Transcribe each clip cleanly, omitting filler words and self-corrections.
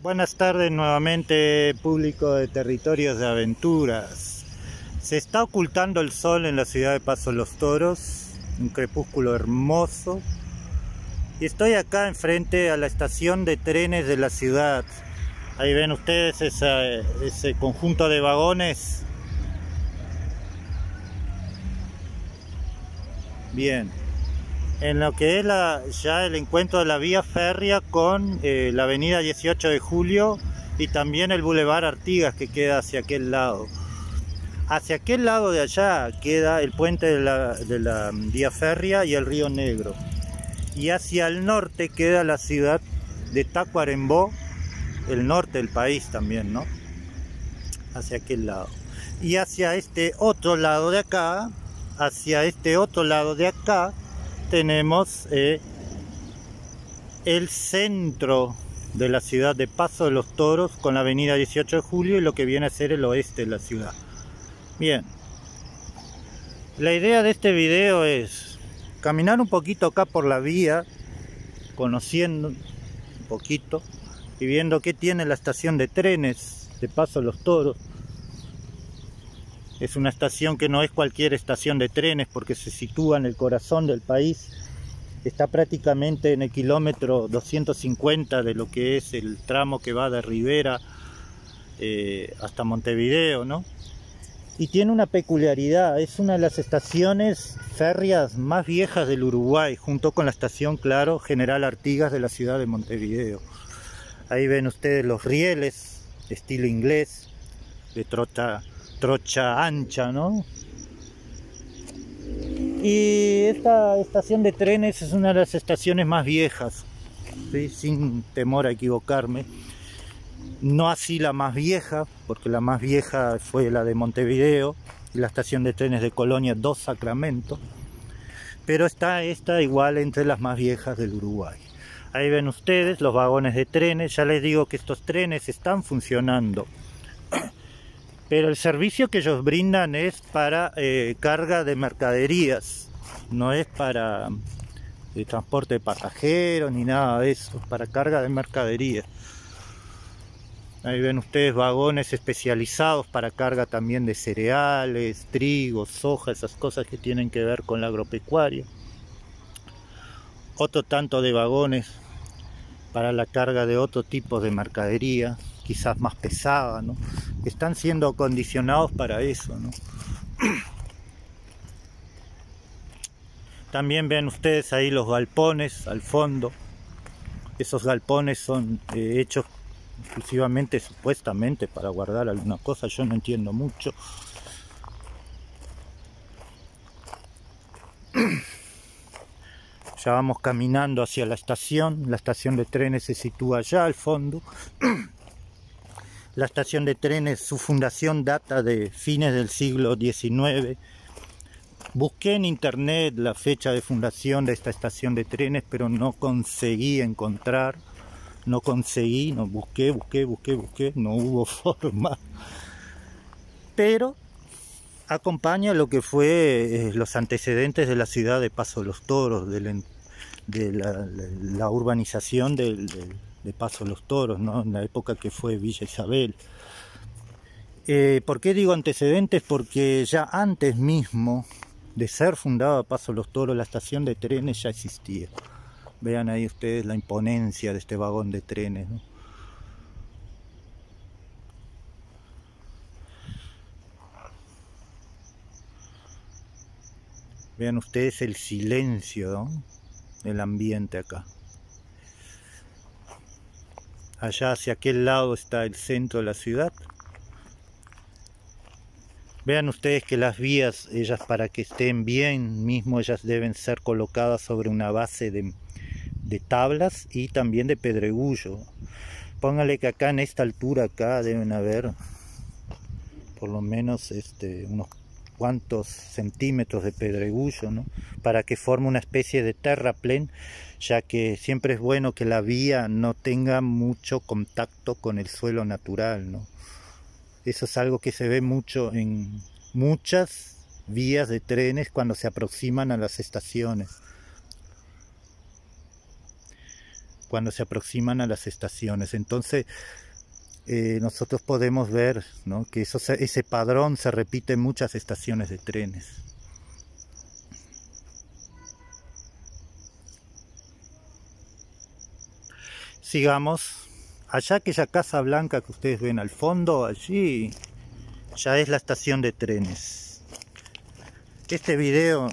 Buenas tardes nuevamente, público de Territorios de Aventuras. Se está ocultando el sol en la ciudad de Paso Los Toros, un crepúsculo hermoso. Y estoy acá enfrente a la estación de trenes de la ciudad. Ahí ven ustedes ese conjunto de vagones. Bien. En lo que es ya el encuentro de la vía férrea con la avenida 18 de Julio y también el Boulevard Artigas, que queda hacia aquel lado. Hacia aquel lado de allá queda el puente de la vía férrea y el Río Negro. Y hacia el norte queda la ciudad de Tacuarembó, el norte del país también, ¿no? Hacia aquel lado. Y hacia este otro lado de acá, tenemos el centro de la ciudad de Paso de los Toros con la avenida 18 de Julio y lo que viene a ser el oeste de la ciudad. Bien, la idea de este video es caminar un poquito acá por la vía, conociendo un poquito y viendo qué tiene la estación de trenes de Paso de los Toros. Es una estación que no es cualquier estación de trenes porque se sitúa en el corazón del país. Está prácticamente en el kilómetro 250 de lo que es el tramo que va de Rivera hasta Montevideo, ¿no? Y tiene una peculiaridad, es una de las estaciones férreas más viejas del Uruguay, junto con la estación, claro, General Artigas de la ciudad de Montevideo. Ahí ven ustedes los rieles, estilo inglés, de trocha ancha, ¿no? Y esta estación de trenes es una de las estaciones más viejas, ¿sí? Sin temor a equivocarme. No así la más vieja, porque la más vieja fue la de Montevideo y la estación de trenes de Colonia Dos Sacramento. Pero está esta igual entre las más viejas del Uruguay. Ahí ven ustedes los vagones de trenes. Ya les digo que estos trenes están funcionando. Pero el servicio que ellos brindan es para carga de mercaderías, no es para transporte de pasajeros ni nada de eso, es para carga de mercaderías. Ahí ven ustedes vagones especializados para carga también de cereales, trigo, soja, esas cosas que tienen que ver con la agropecuaria. Otro tanto de vagones para la carga de otro tipo de mercadería, quizás más pesada, ¿no? Están siendo acondicionados para eso, ¿no? También ven ustedes ahí los galpones al fondo. Esos galpones son hechos exclusivamente, supuestamente, para guardar alguna cosa. Yo no entiendo mucho. Ya vamos caminando hacia la estación. La estación de trenes se sitúa allá al fondo. La estación de trenes, su fundación data de fines del siglo XIX. Busqué en internet la fecha de fundación de esta estación de trenes, pero no conseguí encontrar. No busqué, no hubo forma. Pero acompaña lo que fue los antecedentes de la ciudad de Paso de los Toros, de la urbanización de Paso de los Toros, ¿no? En la época que fue Villa Isabel. ¿Por qué digo antecedentes? Porque ya antes mismo de ser fundada Paso de los Toros, la estación de trenes ya existía. Vean ahí ustedes la imponencia de este vagón de trenes, ¿no? Vean ustedes el silencio, ¿no? Del ambiente acá. Allá hacia aquel lado está el centro de la ciudad. Vean ustedes que las vías, ellas para que estén bien mismo, ellas deben ser colocadas sobre una base de tablas y también de pedregullo. Póngale que acá en esta altura acá deben haber por lo menos unos cuantos centímetros de pedregullo, ¿no? Para que forme una especie de terraplén, ya que siempre es bueno que la vía no tenga mucho contacto con el suelo natural, ¿no? Eso es algo que se ve mucho en muchas vías de trenes cuando se aproximan a las estaciones. cuando se aproximan a las estaciones. Entonces nosotros podemos ver, ¿no?, que ese padrón se repite en muchas estaciones de trenes. Sigamos. Allá, aquella casa blanca que ustedes ven al fondo, allí ya es la estación de trenes. Este video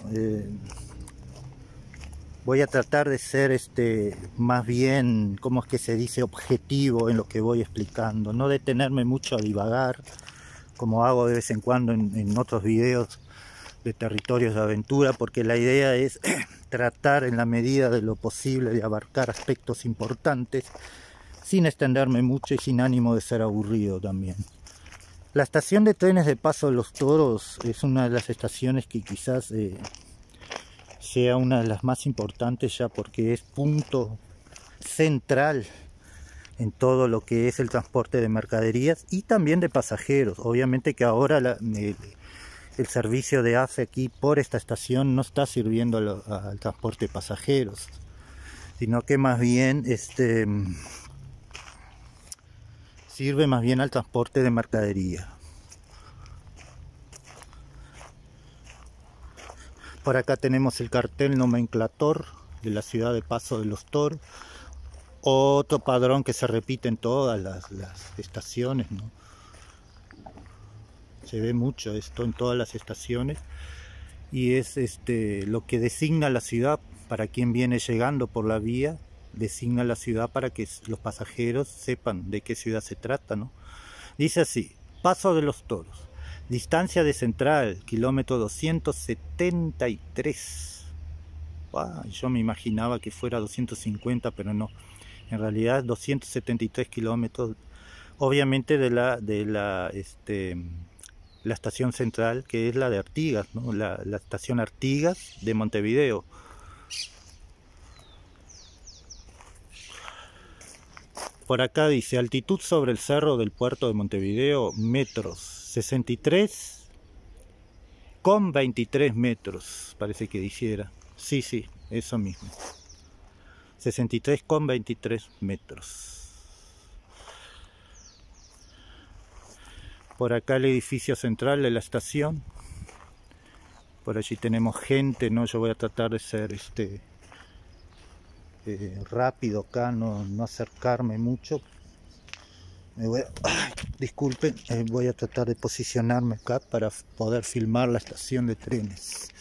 voy a tratar de ser más bien, ¿cómo es que se dice?, objetivo en lo que voy explicando, no detenerme mucho a divagar, como hago de vez en cuando en otros videos de territorios de aventura, porque la idea es tratar en la medida de lo posible de abarcar aspectos importantes, sin extenderme mucho y sin ánimo de ser aburrido también. La estación de trenes de Paso de los Toros es una de las estaciones que quizás sea una de las más importantes, ya porque es punto central en todo lo que es el transporte de mercaderías y también de pasajeros. Obviamente que ahora el servicio de AFE aquí por esta estación no está sirviendo al transporte de pasajeros, sino que más bien sirve más bien al transporte de mercadería. Por acá tenemos el cartel nomenclator de la ciudad de Paso de los Toros, otro padrón que se repite en todas las estaciones, ¿no? Se ve mucho esto en todas las estaciones y es lo que designa la ciudad para quien viene llegando por la vía, designa la ciudad para que los pasajeros sepan de qué ciudad se trata, ¿no? Dice así: Paso de los Toros, distancia de Central, kilómetro 273. Yo me imaginaba que fuera 250, pero no. En realidad 273 kilómetros, obviamente de la estación central, que es la de Artigas, ¿no? La estación Artigas de Montevideo. Por acá dice: altitud sobre el cerro del puerto de Montevideo, metros 63,23 metros, parece que dijera. Sí, eso mismo. 63,23 metros. Por acá el edificio central de la estación. Por allí tenemos gente, ¿no? Yo voy a tratar de ser rápido acá, no acercarme mucho. Disculpen, voy a tratar de posicionarme acá para poder filmar la estación de trenes.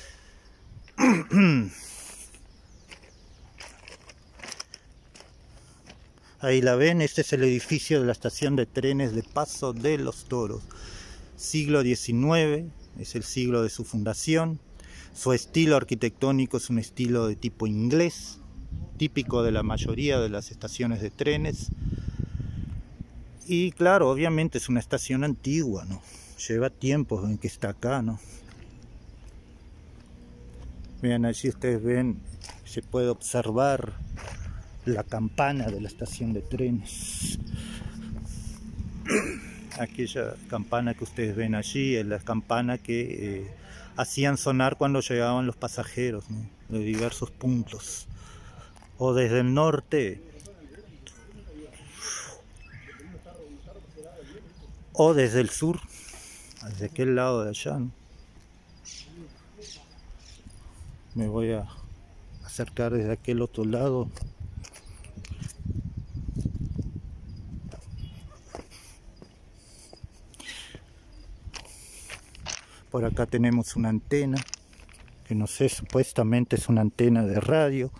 Ahí la ven, este es el edificio de la estación de trenes de Paso de los Toros. Siglo XIX, es el siglo de su fundación. Su estilo arquitectónico es un estilo de tipo inglés, típico de la mayoría de las estaciones de trenes. Y claro, obviamente es una estación antigua, ¿no? Lleva tiempo en que está acá, ¿no? Vean, allí ustedes ven, se puede observar la campana de la estación de trenes. Aquella campana que ustedes ven allí es la campana que hacían sonar cuando llegaban los pasajeros, ¿no?, de diversos puntos, o desde el norte o desde el sur, desde aquel lado de allá, ¿no? Me voy a acercar desde aquel otro lado. Por acá tenemos una antena, que no sé, supuestamente es una antena de radio.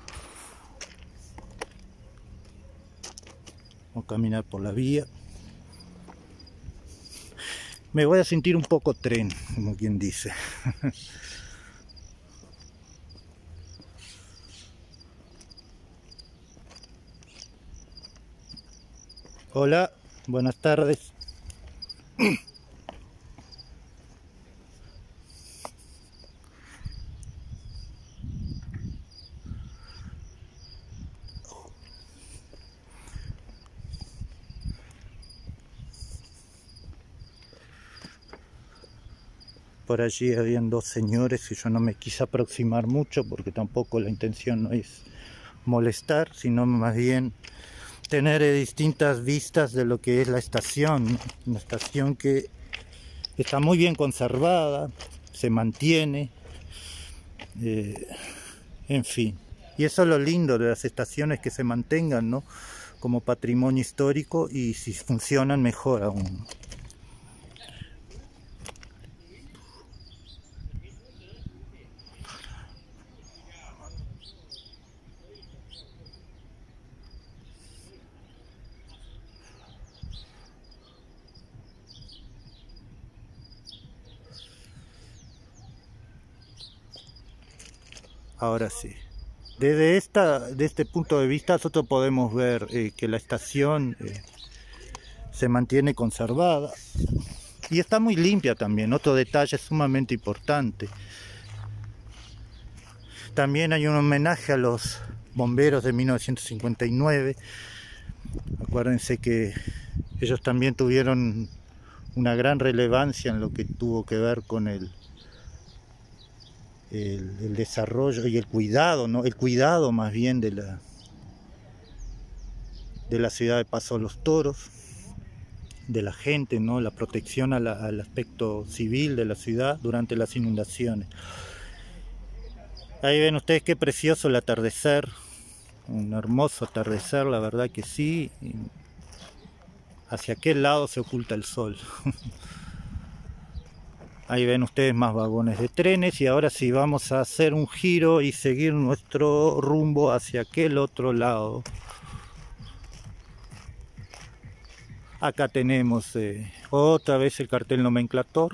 Vamos a caminar por la vía. Me voy a sentir un poco tren, como quien dice. Hola, buenas tardes. Por allí habían dos señores y yo no me quise aproximar mucho porque tampoco la intención no es molestar, sino más bien tener distintas vistas de lo que es la estación, ¿no? Una estación que está muy bien conservada, se mantiene, en fin. Y eso es lo lindo de las estaciones, que se mantengan, ¿no?, como patrimonio histórico, y si funcionan mejor aún. Ahora sí, desde este punto de vista nosotros podemos ver que la estación se mantiene conservada y está muy limpia también. Otro detalle sumamente importante: también hay un homenaje a los bomberos de 1959. Acuérdense que ellos también tuvieron una gran relevancia en lo que tuvo que ver con el desarrollo y el cuidado, ¿no? El cuidado más bien de la ciudad de Paso de los Toros, de la gente, ¿no? La protección al aspecto civil de la ciudad durante las inundaciones. Ahí ven ustedes qué precioso el atardecer, un hermoso atardecer, la verdad que sí. Hacia qué lado se oculta el sol. Ahí ven ustedes más vagones de trenes, y ahora sí vamos a hacer un giro y seguir nuestro rumbo hacia aquel otro lado. Acá tenemos otra vez el cartel nomenclator,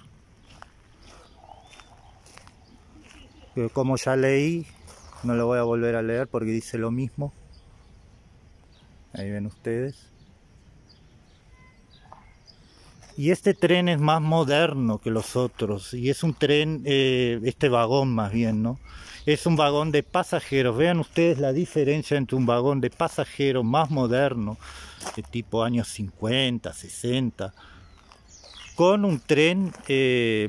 que como ya leí, no lo voy a volver a leer porque dice lo mismo. Ahí ven ustedes. Y este tren es más moderno que los otros, y es un tren, este vagón más bien, ¿no? Es un vagón de pasajeros. Vean ustedes la diferencia entre un vagón de pasajeros más moderno, de tipo años 50, 60, con un tren de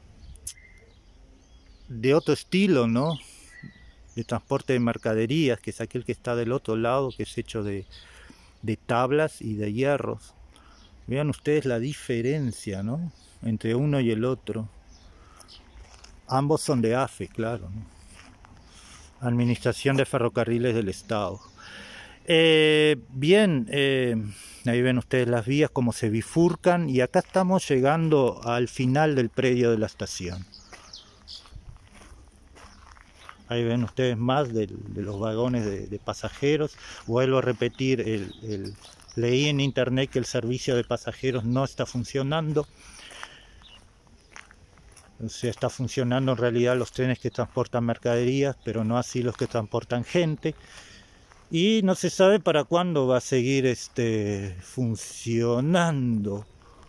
otro estilo, ¿no? De transporte de mercaderías, que es aquel que está del otro lado, que es hecho de tablas y de hierros. Vean ustedes la diferencia, ¿no?, entre uno y el otro. Ambos son de AFE, claro, ¿no? Administración de Ferrocarriles del Estado. Bien, ahí ven ustedes las vías como se bifurcan, y acá estamos llegando al final del predio de la estación. Ahí ven ustedes más de los vagones de pasajeros. Vuelvo a repetir, leí en internet que el servicio de pasajeros no está funcionando. O sea, está funcionando en realidad los trenes que transportan mercaderías, pero no así los que transportan gente. Y no se sabe para cuándo va a seguir funcionando.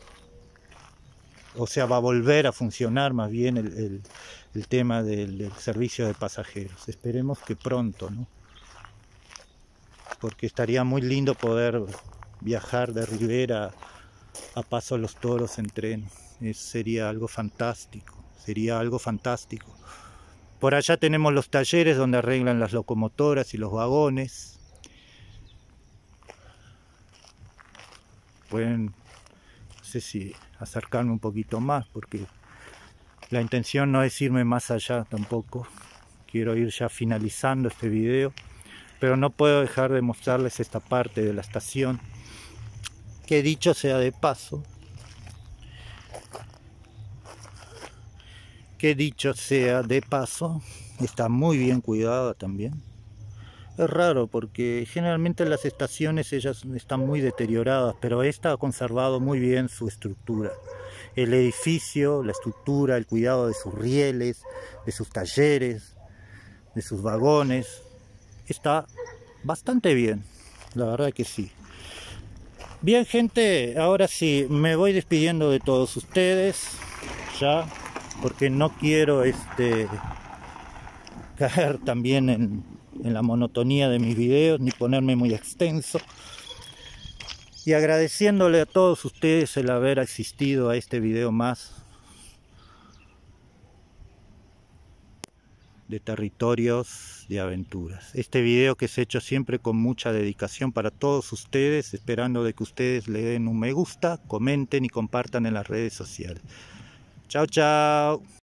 O sea, va a volver a funcionar más bien el tema del servicio de pasajeros. Esperemos que pronto, ¿no? Porque estaría muy lindo poder viajar de Rivera a Paso de los Toros en tren. Sería algo fantástico, sería algo fantástico. Por allá tenemos los talleres donde arreglan las locomotoras y los vagones. Pueden, no sé si acercarme un poquito más, porque la intención no es irme más allá tampoco. Quiero ir ya finalizando este video, pero no puedo dejar de mostrarles esta parte de la estación, que dicho sea de paso, está muy bien cuidada también. Es raro porque generalmente las estaciones ellas están muy deterioradas, pero esta ha conservado muy bien su estructura. El edificio, la estructura, el cuidado de sus rieles, de sus talleres, de sus vagones, está bastante bien, la verdad que sí. Bien, gente, ahora sí me voy despidiendo de todos ustedes ya, porque no quiero caer también en la monotonía de mis videos, ni ponerme muy extenso, y agradeciéndole a todos ustedes el haber asistido a este video más. de territorios de aventuras. Este video que es hecho siempre con mucha dedicación para todos ustedes, esperando de que ustedes le den un me gusta, comenten y compartan en las redes sociales. Chao, chao.